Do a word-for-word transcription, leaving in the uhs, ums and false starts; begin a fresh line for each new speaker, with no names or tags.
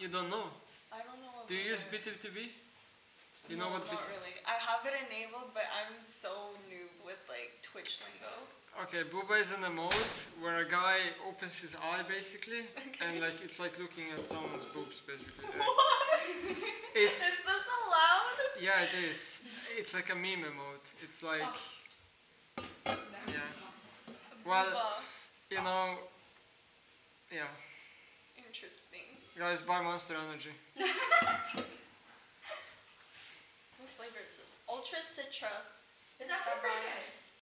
You don't know?
I don't know what
Do you use
Booba
B T V?
is.
You
no,
know what?
not
B T V?
really. I have it enabled, but I'm so noob with like Twitch lingo.
Okay, Booba is an emote where a guy opens his eye basically,
Okay.
and like it's like looking at someone's boobs basically. Like,
What?
It's
Is this allowed?
yeah, it is. It's like a meme emote. It's like yeah. Well,
Booba.
you know, yeah.
Interesting.
Guys, buy Monster Energy.
What flavor is this? Ultra Citra.
Is that
That
for
vibes.